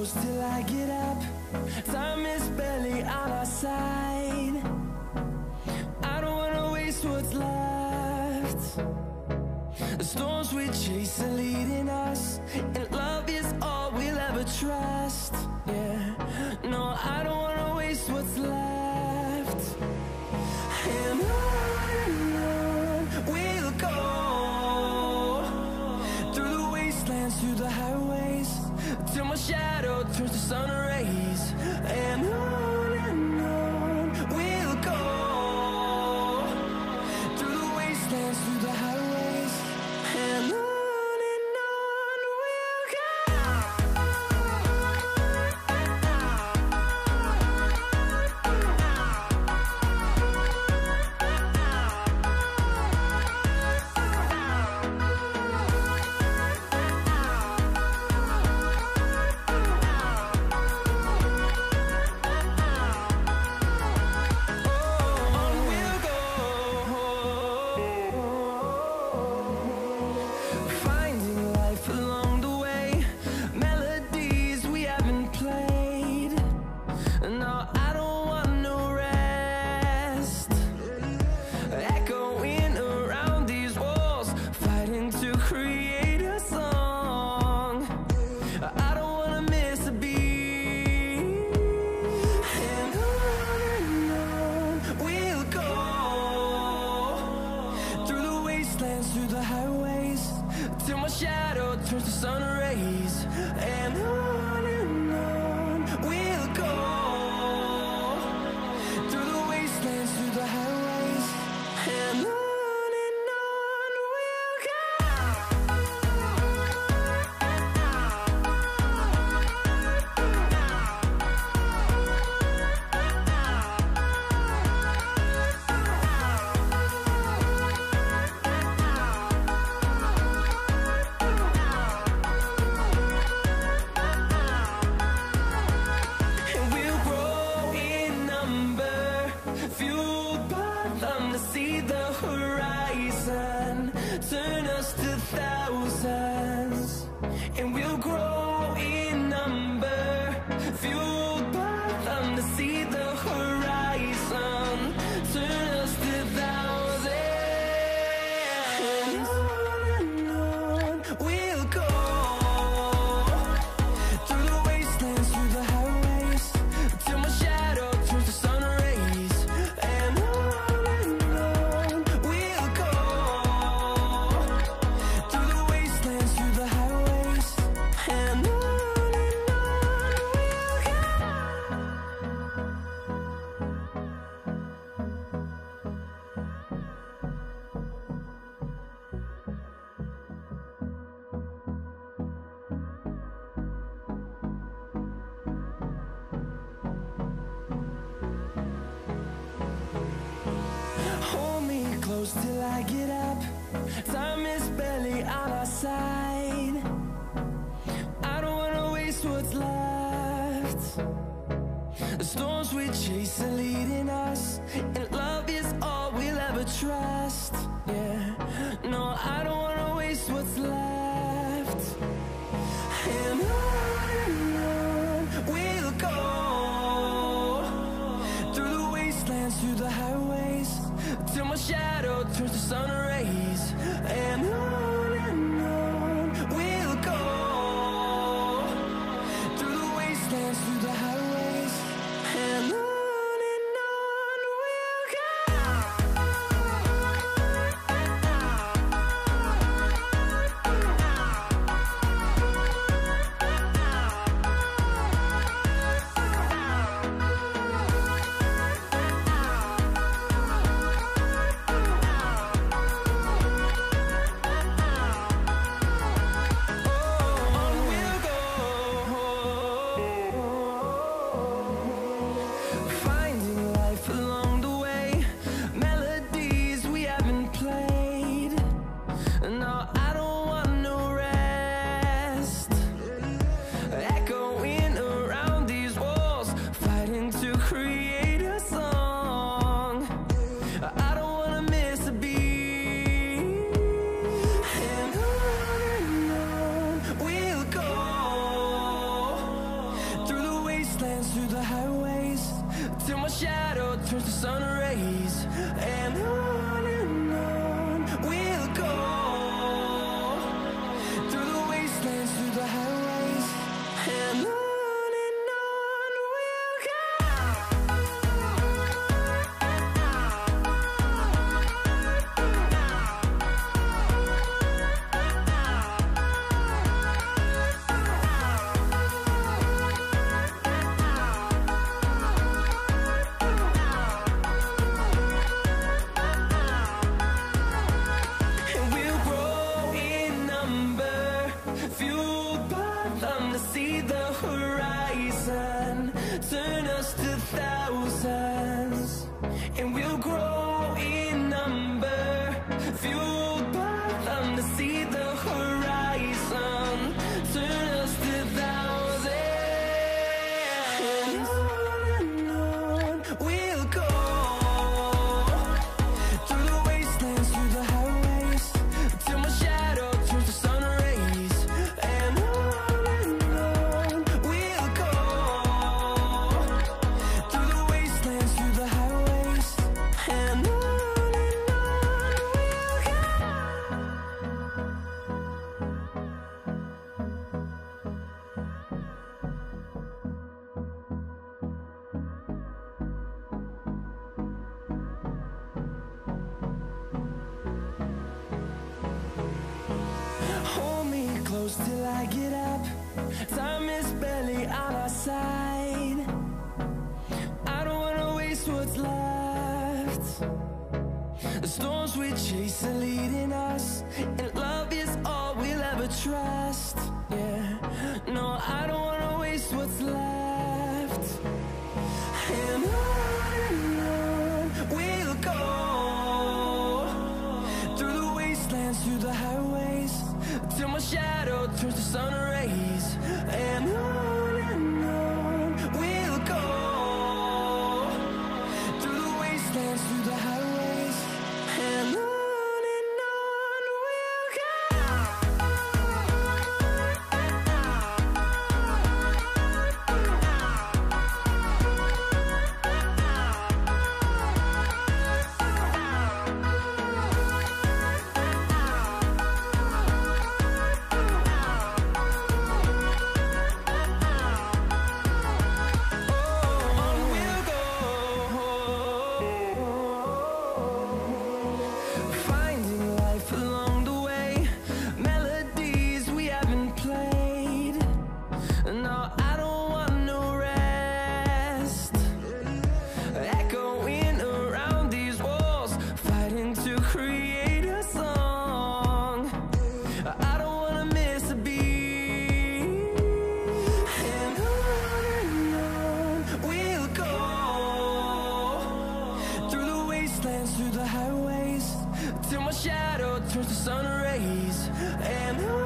close till I get up. Time is barely on our side. I don't wanna waste what's left. The storms we chase are leading us, and love is all we'll ever trust. Yeah, no, I don't wanna waste what's left. And on we'll go, through the wastelands, through the highways, till my shadow turns to sun rays. And on we'll go, through the wastelands, through the highways, and on we'll go. Through the highways, till my shadow turns to sun rays. And on we'll go, through the wastelands, through the highways, and on we'll go. See the horizon, turn us to thousands, and we'll grow in number, fueled by them. To see the horizon, turn us to thousands, and on we'll go, through the wastelands, through the highways, till my shadow turns to sun rays. And close till I get up. Time is barely on our side. I don't wanna waste what's left. The storms we chase are leading us, and love is all we'll ever trust. Yeah, no, I don't wanna waste what's left. And on we'll go, through the wastelands, through the highways, till my shadow turns to sun rays. And on we'll go, through the wastelands, through the highways, and on we'll go. till my shadow turns to sun rays. And on we'll go, through the wastelands, through the highways, and on. Turn us to thousands, and we'll grow in number, fueled by them to see the horizon. Turn us to thousands, and on we'll go, through the wastelands, through the highways, till my shadow turns to sun rays. And on we'll go, through the wastelands, through the highways, and on we'll go. Hold me close till I get up. Time is barely on our side. I don't wanna waste what's left. The storms we chase are leading us, and love is all we'll ever trust. Yeah, no, I don't wanna waste what's left. And on we'll go, through the wastelands, through the highways, till my shadow turns to sun rays. And on we'll go, through the wastelands, through the highways, and on we'll go. Finding life along the way, melodies we haven't played. No, I don't want no rest. Echoing around these walls, fighting to create a song. I don't wanna miss a beat. And on we'll go, through the wastelands, through the highways, till my shadow turns to sun rays. And on